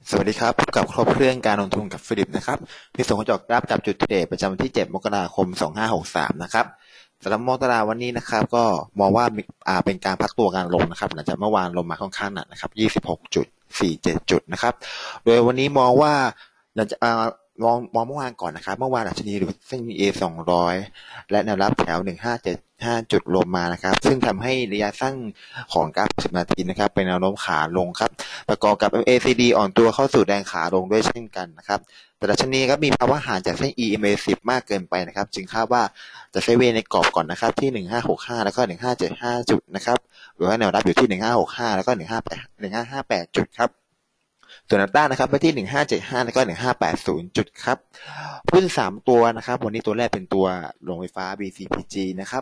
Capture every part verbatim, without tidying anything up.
สวัสดีครับพบกับครบเครื่องการลงทุนกับฟิลิปนะครับในส่วนของจอกราฟจับจุดเทรดประจำวันที่เจ็ดมกราคมสองพันห้าร้อยหกสิบสามนะครับสำหรับมองตลาดวันนี้นะครับก็มองว่าอ่าเป็นการพักตัวการลงนะครับหลังจากเมื่อวานลงมาค่อนข้างหนักนะครับยี่สิบหกจุดสี่เจ็ดจุดนะครับโดยวันนี้มองว่าหลังจากอ่ามองมองเมื่อวานก่อนนะครับเมื่อวานดัชนีหลุดเส้น อี เอ สองร้อยและแนวรับแถวหนึ่งห้าเจ็ดห้าจุดลงมานะครับซึ่งทำให้ระยะสั้นของกราฟสิบนาทีนะครับเป็นแนวโน้มขาลงครับประกอบกับ เอ็ม เอ ซี ดี อ่อนตัวเข้าสู่แดนขาลงด้วยเช่นกันนะครับแต่ดัชนีครับมีภาวะห่างจากเส้น อี เอ็ม เอ สิบ มากเกินไปนะครับจึงคาดว่าจะไซด์เวย์ในกรอบก่อนนะครับที่หนึ่งห้าหกห้าแล้วก็หนึ่งห้าเจ็ดห้าจุดนะครับหรือว่าแนวรับอยู่ที่หนึ่งห้าหกห้าแล้วก็หนึ่งห้าแปด หนึ่งห้าห้าแปดจุดครับส่วนแนวต้านนะครับไปที่หนึ่งห้าเจ็ดห้าแล้วก็หนึ่งห้าแปดศูนย์จุดครับหุ้นสามตัวนะครับวันนี้ตัวแรกเป็นตัวโรงไฟฟ้า บี ซี พี จี นะครับ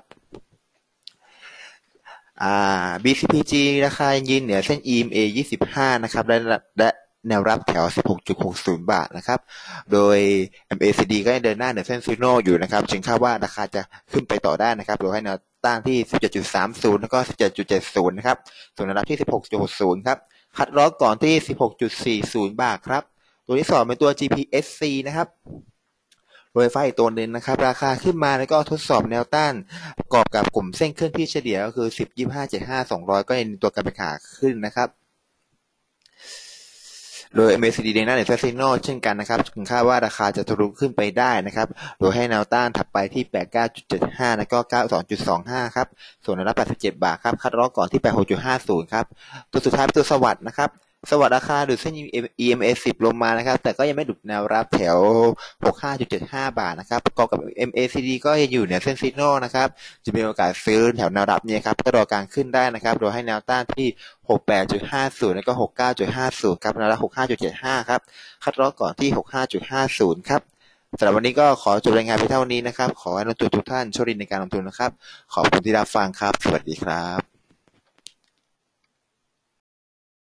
อ่า บี ซี พี จี ราคายืนเหนือเส้น อี เอ็ม เอ ยี่สิบห้านะครับและและแนวรับแถว สิบหกจุดหกศูนย์ บาทนะครับโดย เอ็ม เอ ซี ดี ก็ยังเดินหน้าเหนือเส้นซีโน่อยู่นะครับจึงคาดว่าราคาจะขึ้นไปต่อได้นะครับโดยให้แนวต้านที่ สิบเจ็ดจุดสามศูนย์ แล้วก็ สิบเจ็ดจุดเจ็ดศูนย์ นะครับส่วนแนวรับที่ สิบหกจุดหกศูนย์ ครับคัดลอสก่อนที่ สิบหกจุดสี่ศูนย์ บาทครับตัวที่สองเป็นตัว จี พี เอส ซี นะครับโดยไฟอีกตัวหนึ่งนะครับราคาขึ้นมาแล้วก็ทดสอบแนวต้านประกอบกับกลุ่มเส้นเคลื่อนที่เฉลี่ยก็คือสิบ ยี่สิบห้า เจ็ดสิบห้า สองร้อยก็เป็นตัวการเป็นขาขึ้นนะครับโดย เอ็ม เอ ซี ดี เดน่าเนเซซิโนเช่นกันนะครับถึงคาดว่าราคาจะทะลุขึ้นไปได้นะครับโดยให้แนวต้านถัดไปที่ แปดสิบเก้าจุดเจ็ดห้า แล้วก็ เก้าสิบสองจุดสองห้า ครับส่วนแนวรับแปดสิบเจ็ดบาทครับคัดลอสก่อนที่ แปดสิบหกจุดห้าศูนย์ ครับตัวสุดท้ายเป็นตัวสวัสด์นะครับสวัสด์ราคาดูเส้น อี เอ็ม เอ สิบ ลงมานะครับแต่ก็ยังไม่หลุดแนวรับแถว หกสิบห้าจุดเจ็ดห้า บาทนะครับประกอบกับ เอ็ม เอ ซี ดี ก็ยังอยู่เหนือเส้นซิโน่นะครับจะมีโอกาสซื้อแถวแนวรับนี้ครับก็รอการขึ้นได้นะครับโดยให้แนวต้านที่ หกสิบแปดจุดห้าศูนย์ แล้วก็ หกสิบเก้าจุดห้าศูนย์ ครับแนวรับ หกสิบห้าจุดเจ็ดห้า ครับคัดลอสก่อนที่ หกสิบห้าจุดห้าศูนย์ ครับสำหรับวันนี้ก็ขอจบรายงานไปเท่านี้นะครับขอให้นักลงทุนทุกท่านโชคดีในการลงทุนนะครับขอบคุณที่รับฟังครับสวัสดีครับ